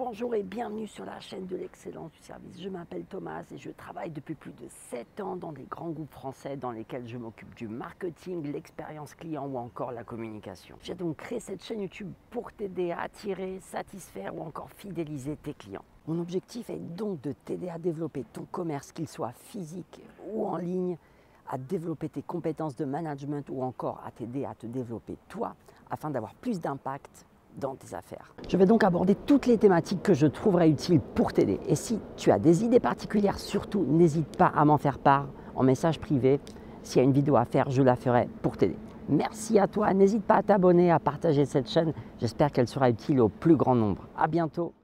Bonjour et bienvenue sur la chaîne de l'excellence du service. Je m'appelle Thomas et je travaille depuis plus de 7 ans dans des grands groupes français dans lesquels je m'occupe du marketing, l'expérience client ou encore la communication. J'ai donc créé cette chaîne YouTube pour t'aider à attirer, satisfaire ou encore fidéliser tes clients. Mon objectif est donc de t'aider à développer ton commerce, qu'il soit physique ou en ligne, à développer tes compétences de management ou encore à t'aider à te développer toi afin d'avoir plus d'impact dans tes affaires. Je vais donc aborder toutes les thématiques que je trouverai utiles pour t'aider. Et si tu as des idées particulières, surtout n'hésite pas à m'en faire part en message privé. S'il y a une vidéo à faire, je la ferai pour t'aider. Merci à toi, n'hésite pas à t'abonner, à partager cette chaîne. J'espère qu'elle sera utile au plus grand nombre. À bientôt.